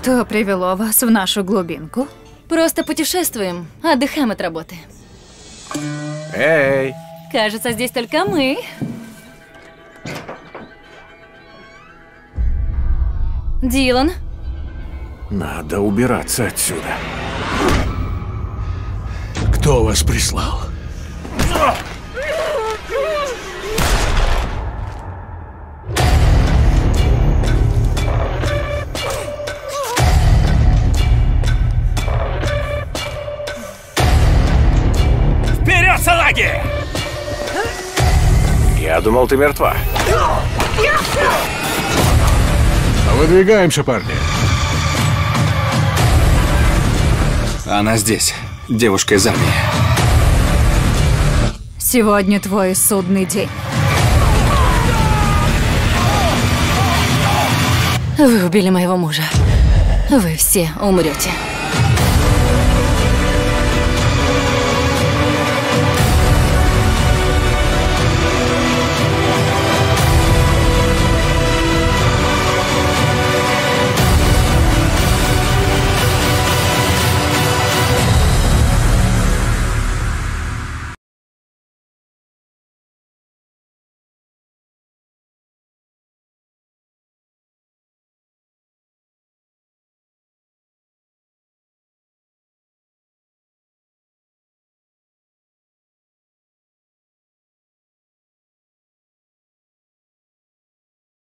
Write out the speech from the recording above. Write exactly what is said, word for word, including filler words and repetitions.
Что привело вас в нашу глубинку? Просто путешествуем, отдыхаем от работы. Эй! Кажется, здесь только мы. Дилан. Надо убираться отсюда. Кто вас прислал? Вперед, салаги! Я думал, ты мертва. Выдвигаемся, парни. Она здесь. Девушка из армии. Сегодня твой судный день. Вы убили моего мужа. Вы все умрете.